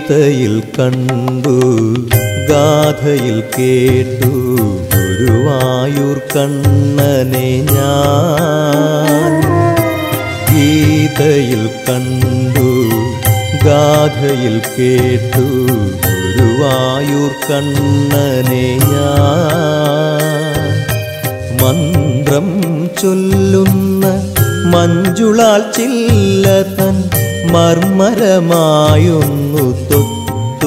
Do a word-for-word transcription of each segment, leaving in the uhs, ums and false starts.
ഗീതയിൽ കണ്ടു ഗാഥയിൽ കേട്ടു ഗുരുവായൂർ കണ്ണനെ ഞാൻ. ഗീതയിൽ കണ്ടു ഗാഥയിൽ കേട്ടു ഗുരുവായൂർ കണ്ണനെ ഞാൻ. മന്ത്രം ചൊല്ലുന്ന മഞ്ജുളാൽ ചില്ലതൻ മർമരമായൊന്നു തൊട്ടു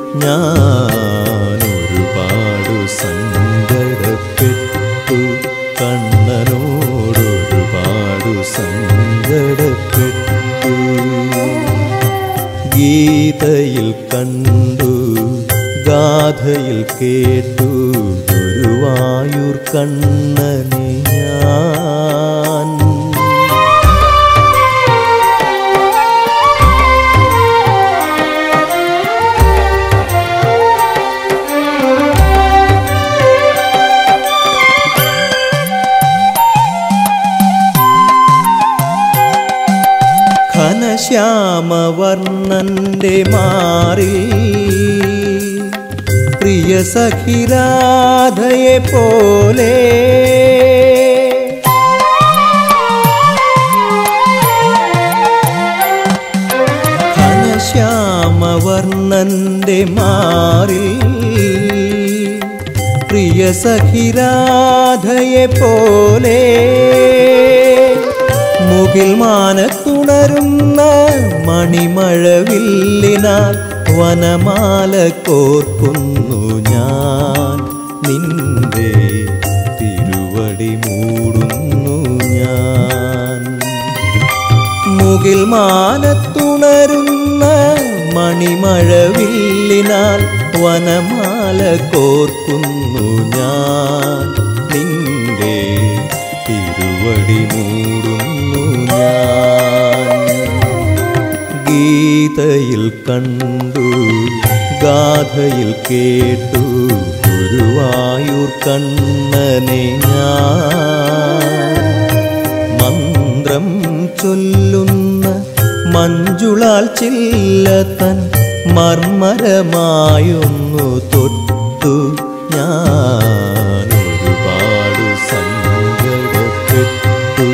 ഞാനൊരുപാടു സങ്കടപ്പെട്ടു. കണ്ണനോടൊരുപാടു സങ്കടപ്പെട്ടു. ഗീതയിൽ കണ്ടു ഗാഥയിൽ കേട്ടു ഗുരുവായൂർ കണ്ണനെ ഞാൻ. ഘനശ്യാമവർണ്ണന്റെ മാറിൽ പ്രിയ സഖിരാധയെ പോലെ ഘനശ്യാമവർണ്ണന്റെ മാറിൽ പ്രിയ സഖിരാധയെ പോലെ മുകിൽ മാനത്തുണരുന്ന മണിമഴവില്ലിനാൽ വനമാല കോർക്കുന്നു ഞാൻ. നിന്റെ തിരുവടി മൂടുന്നു ഞാൻ. മുകിൽ മാനത്തുണരുന്ന മണിമഴവില്ലിനാൽ വനമാല കോർക്കുന്നു ഞാൻ. നിന്റെ തിരുവടി മൂടുന്നു ഞാൻ. ഗീതയിൽ കണ്ടു ഗാഥയിൽ കേട്ടു ഗുരുവായൂർ കണ്ണനെ ഞാൻ. മന്ത്രം ചൊല്ലുന്ന മഞ്ജുളാൽ ചില്ലതൻ മർമരമായൊന്നു തൊട്ടു ഞാനൊരുപാടു സങ്കടപ്പെട്ടു.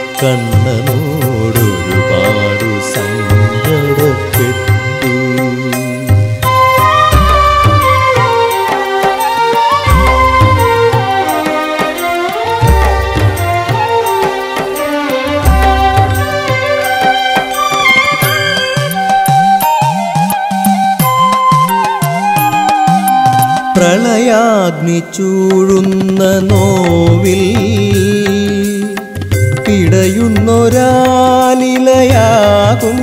കണ്ണനോടൊരുപാടു സങ്കടപ്പെട്ടു. പ്രളയാഗ്നി ചൂഴുന്ന നോവിൽ പിടയുന്നൊരാലിലയാകും.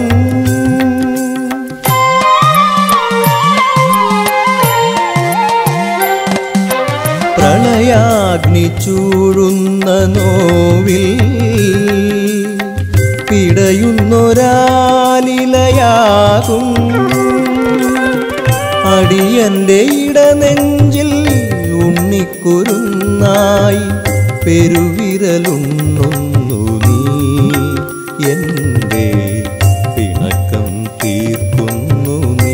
പ്രളയാഗ്നി ചൂഴുന്ന നോവിൽ പിടയുന്നൊരാലിലയാകും. അടിയന്റെ ഇടനെഞ്ചിൽ ഉണ്ണിക്കുരുന്നായി പെരുവിരലുണ്ണുന്നു നീ. എന്റെ പിണക്കം തീർക്കുന്നു നീ.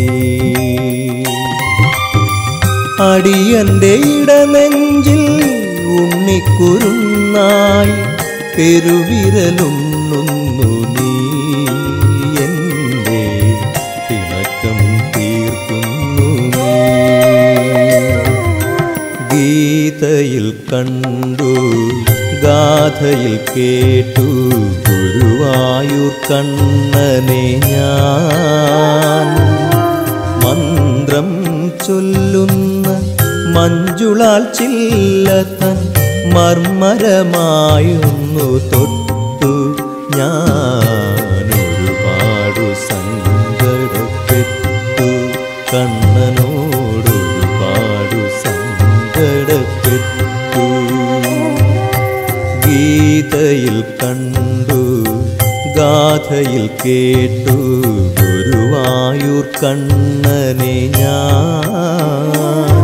അടിയന്റെ ഇടനെഞ്ചിൽ ഉണ്ണിക്കുരുന്നായി പെരുവിരലുണ്ണുന്നു നീ. എന്റെ പിണക്കം തീർക്കുന്നു നീ. ഗീതയിൽ കണ്ടു ഗാഥയിൽ കേട്ടു ഗുരുവായൂർ കണ്ണനെ ഞാൻ. മന്ത്രം ചൊല്ലുന്ന മഞ്ജുളാൽ ചില്ലതൻ മർമരമായൊന്നു തൊട്ടു ഞാനൊരുപാടു സങ്കടപ്പെട്ടു. കണ്ണനോടൊരുപാടു സങ്കടപ്പെട്ടു. ഗീതയിൽ കണ്ടു ഗാഥയിൽ കേട്ടു ഗുരുവായൂർ കണ്ണനെ ഞാൻ.